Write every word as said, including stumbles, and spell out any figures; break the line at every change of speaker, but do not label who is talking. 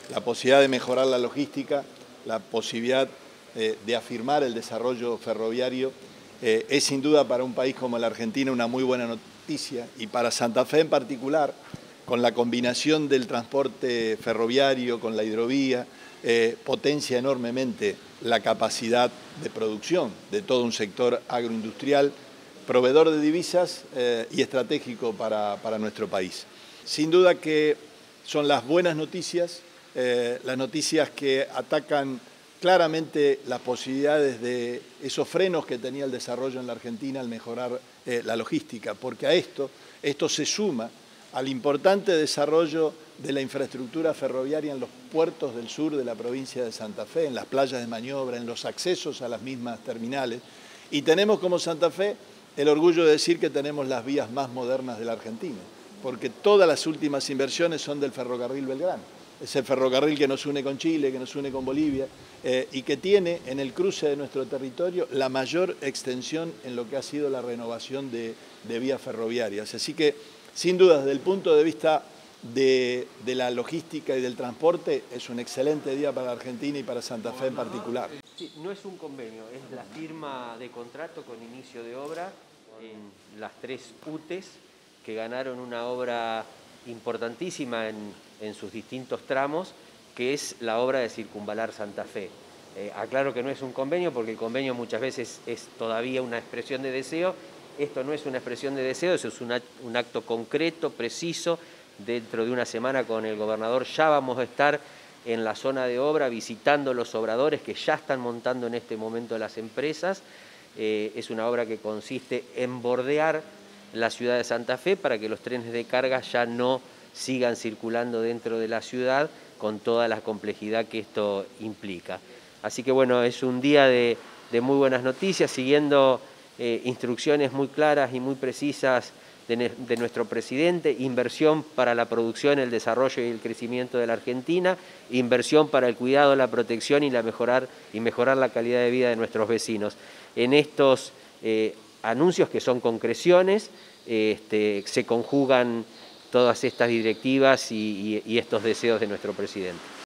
la posibilidad de mejorar la logística, la posibilidad eh, de afirmar el desarrollo ferroviario, eh, es sin duda para un país como la Argentina una muy buena noticia, y para Santa Fe en particular, con la combinación del transporte ferroviario con la hidrovía, eh, potencia enormemente la capacidad de producción de todo un sector agroindustrial, proveedor de divisas eh, y estratégico para, para nuestro país. Sin duda que son las buenas noticias, eh, las noticias que atacan claramente las posibilidades de esos frenos que tenía el desarrollo en la Argentina al mejorar eh, la logística, porque a esto, esto se suma al importante desarrollo de la infraestructura ferroviaria en los puertos del sur de la provincia de Santa Fe, en las playas de maniobra, en los accesos a las mismas terminales. Y tenemos como Santa Fe el orgullo de decir que tenemos las vías más modernas de la Argentina, porque todas las últimas inversiones son del ferrocarril Belgrano. Es el ferrocarril que nos une con Chile, que nos une con Bolivia, eh, y que tiene en el cruce de nuestro territorio la mayor extensión en lo que ha sido la renovación de, de vías ferroviarias. Así que, sin duda, desde el punto de vista de, de la logística y del transporte, es un excelente día para la Argentina y para Santa Fe en particular.
Sí, no es un convenio, es la firma de contrato con inicio de obra en las tres U T E S que ganaron una obra importantísima en, en sus distintos tramos, que es la obra de Circunvalar Santa Fe. Eh, aclaro que no es un convenio porque el convenio muchas veces es todavía una expresión de deseo. Esto no es una expresión de deseo, eso es un acto, un acto concreto, preciso. Dentro de una semana con el gobernador ya vamos a estar en la zona de obra visitando los obradores que ya están montando en este momento las empresas. Eh, es una obra que consiste en bordear la ciudad de Santa Fe para que los trenes de carga ya no sigan circulando dentro de la ciudad con toda la complejidad que esto implica. Así que bueno, es un día de, de muy buenas noticias, siguiendo eh, instrucciones muy claras y muy precisas de, de nuestro presidente: inversión para la producción, el desarrollo y el crecimiento de la Argentina, inversión para el cuidado, la protección y, la mejorar, y mejorar la calidad de vida de nuestros vecinos. En estos eh, anuncios, que son concreciones, este, se conjugan todas estas directivas y, y, y estos deseos de nuestro presidente.